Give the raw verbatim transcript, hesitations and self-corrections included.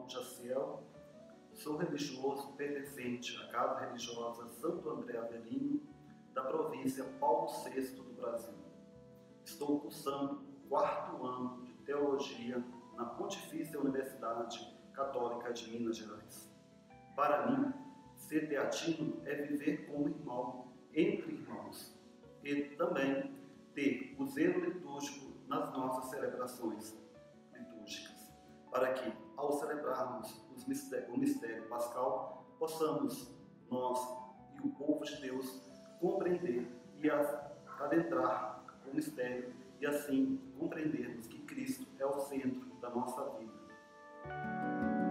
irmão Jaciel, sou religioso pertencente à Casa Religiosa Santo André Avelino, da província Paulo sexto do Brasil. Estou cursando o quarto ano de Teologia na Pontifícia Universidade Católica de Minas Gerais. Para mim, ser teatino é viver como irmão, entre irmãos, e também ter o zelo litúrgico nas nossas celebrações litúrgicas, para que, ao celebrarmos os mistério, o mistério pascal, possamos, nós e o povo de Deus, compreender e adentrar o mistério e assim compreendermos que Cristo é o centro da nossa vida.